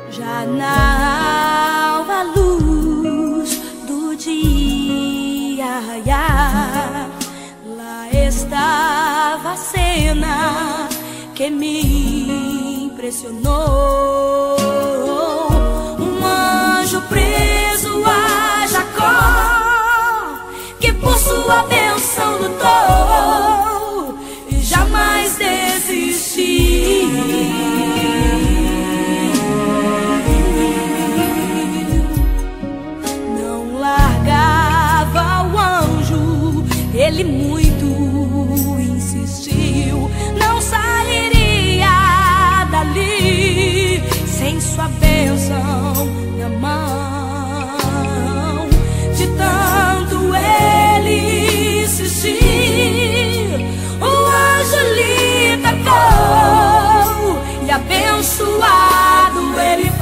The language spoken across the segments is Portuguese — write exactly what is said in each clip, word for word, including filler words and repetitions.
Já na alva luz do dia, lá estava a cena que me impressionou. Um anjo preso a Jacó, que por sua bênção lutou e jamais desistiu. Não largava o anjo, ele muito insistiu, não sairia dali sem sua bênção na mão. De tanto ele insistir, o anjo lhe tocou e abençoado ele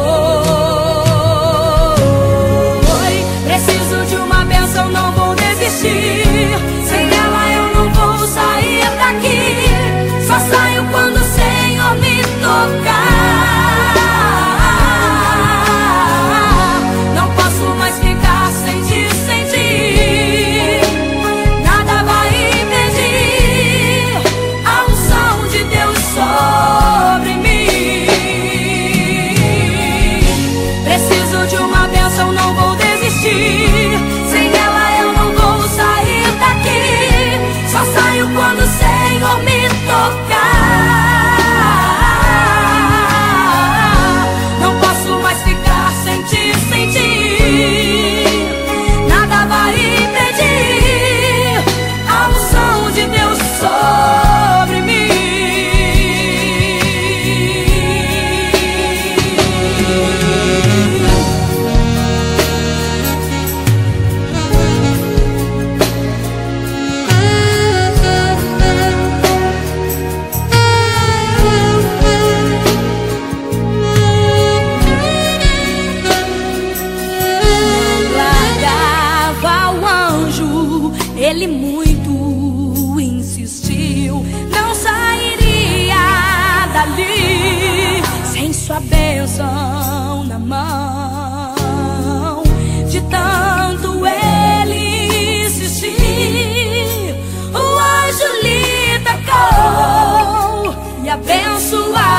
foi. Preciso de uma bênção, não vou desistir. Sem ela eu não vou sair daqui. Só saio quando o Senhor me tocar. Não posso mais ficar sem te sentir. Nada vai impedir a unção de Deus sobre mim. Preciso de uma bênção, não vou desistir. Sem ela eu não vou sair daqui. Só saio quando o Senhor me tocar. Não posso mais ficar sem te sentir. Nada vai impedir a unção de Deus sobre mim. Ele muito insistiu, não sairia dali sem sua bênção na mão. De tanto ele insistir, o anjo lhe tocou e abençoou.